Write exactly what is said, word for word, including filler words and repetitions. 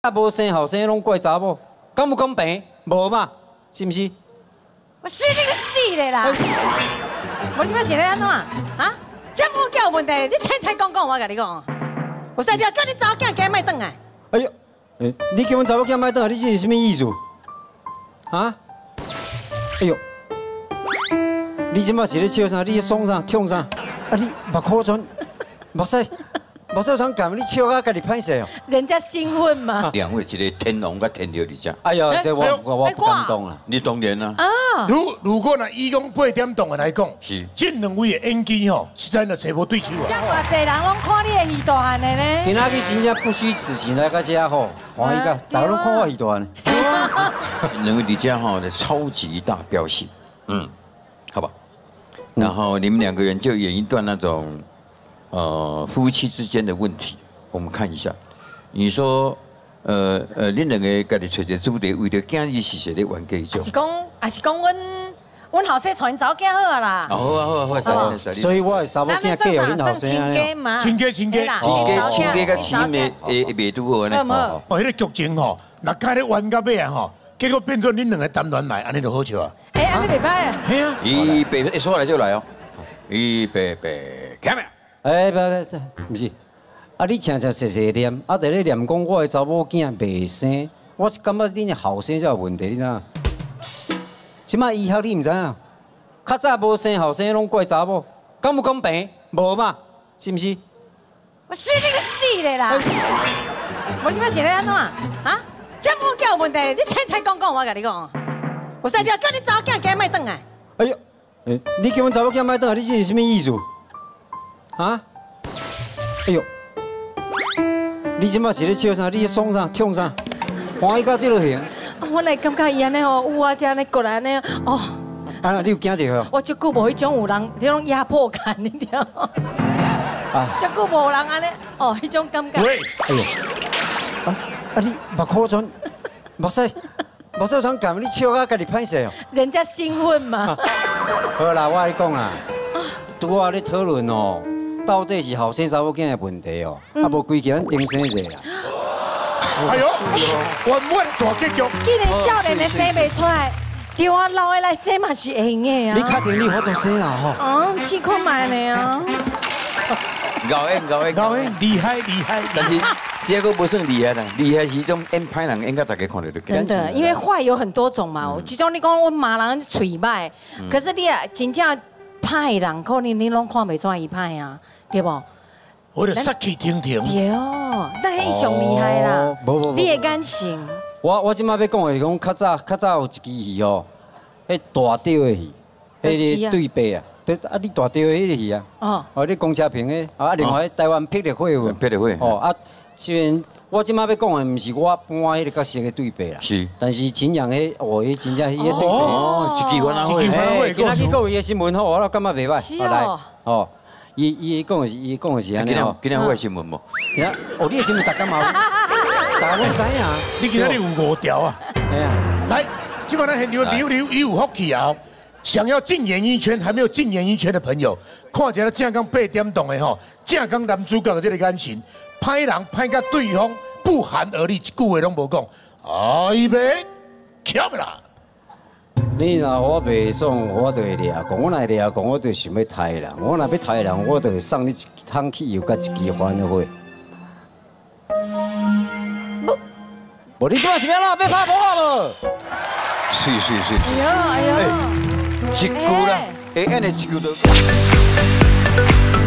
啊，无生后生拢怪查某，敢有公平？无嘛，是毋是？ 我死你个死的啦！我即摆是咧安怎啊？啊？这物件有问题，你凊彩讲讲，我甲你讲。我在这叫你查某囝家莫转来。 哎呦，你叫阮查某囝莫转来，你这是什么意思？啊？哎呦，你即摆是咧笑啥？你爽啥？痛啥？啊，你目口全目屎。 目屎全干，你笑啊，家己歹势哦。 人家兴奋嘛。 两位一个天龙甲天后伫遮。 哎呀，这我我我不敢当啦。 你当然啦。 啊。 如如果呢，以讲八点档的来讲， 是这两位的演技吼，实在呢找无对手啊。 这偌济人拢看你的戏大汉的呢。 今仔日真正不虚此行来到这吼，欢喜个，大家拢看我戏大汉。 两位伫遮吼的超级大表现，嗯，好吧。然后你们两个人就演一段那种。 呃，夫妻之间的问题，我们看一下。你说，呃呃，恁两个家己找一个主题，为了囝儿事实咧冤家种。 是讲，也是讲，阮阮后生传查某囝好啦。 哦，好啊好啊好啊， 所以所以我的查某囝嫁予恁后生啊。 亲家亲家， 亲家亲家甲亲妹会会袂拄好呢。 哦，迄个剧情吼，若开咧冤到尾啊吼，结果变做恁两个谈恋爱，安尼就好笑啊。 哎，安尼袂歹啊。 系啊。 预备，一说来就来哦。预备备，开麦。 哎，不不不，不是，啊，你常常细细念，啊，在咧念讲我的查某囝未生，我是感觉恁的后生才有问题，你知影？即摆医学你唔知影？较早无生后生拢怪查某，敢有公平？无嘛，是毋是？ 我死你个死的啦！我即摆是咧安怎啊？啊？这物件有问题，你凊彩讲讲，我甲你讲。我在这叫你查某囝家莫转来。 哎呦，你叫阮查某囝莫转来，你这是什么意思？ 啊！哎呦，你即摆是咧笑啥？你爽啥？痛啥？欢喜到这落型。 我来感觉伊安尼哦，有啊，这安尼过来安尼哦。 啊，你有惊到哦？ 我足久无迄种有人，迄种压迫感，你知道？啊！足久无人安尼，哦，迄种感觉。 喂！ 哎呦！啊啊！你目口全目屎，目屎全干，你笑啊，家己歹势哦。 人家兴奋嘛。 好啦，我跟你讲啦，拄我咧讨论哦。 到底是后生查某囝的问题哦，啊无规矩咱定生者啦。 哎呦，圆满大结局。 既然少年的生袂出来，叫我老的来生嘛是会用的啊。 你确定你法度生啦吼？ 嗯，试看卖呢啊。 搞演搞演搞演，厉害厉害。 但是这个不算厉害啦，厉害是种演歹人，演到大家看到就真的，因为坏有很多种嘛。其中你讲我骂人嘴歹，可是你啊真正歹人，可能你拢看袂出来伊歹啊。 对不？ 我就杀气腾腾。 对哦，那迄上厉害啦。 无无无。 你的眼神。 我我即摆要讲的是讲，较早较早有一支戏哦，迄大雕的戏，迄个对白啊，对啊，你大雕的迄个戏啊。哦。哦，你公车坪的，啊，另外台湾霹雳火有。 霹雳火。 哦啊，虽然我即摆要讲的唔是我搬迄个角色的对白啦。是。但是秦阳迄，哦，迄真正迄个对白。 哦，一支翻啊会。 哎，今仔日各位的新闻吼，我感觉袂歹。 是哦。 哦。 伊伊讲的是，伊讲的是安尼哦。 今天有新闻无？ 呀，哦，你的新闻大家嘛，大家拢知影。 你今仔日有五条啊？ 哎呀， 来，今晚咱现场留留有福气啊！想要进演艺圈还没有进演艺圈的朋友，看一下正刚八点档的吼，正刚男主角的这个感情，歹人歹甲对方不寒而栗，一句话拢无讲。啊，预备，巧啦！ 你若我袂爽，我就会掠讲。我若掠讲，我就想要杀人。我若要杀人，我就会送你一桶汽油甲一支番的花。无，无你即摆是要哪要拍无无？ 是是是。 哎呦哎呦， 一句啦，会安尼一句都。